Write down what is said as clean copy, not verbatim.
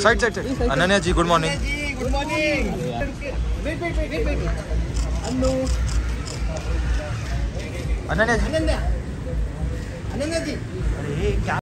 Side side side. Ananya ji good morning. Good morning. Wait wait wait wait. Hello Ananya ji. Ananya ji. अरे क्या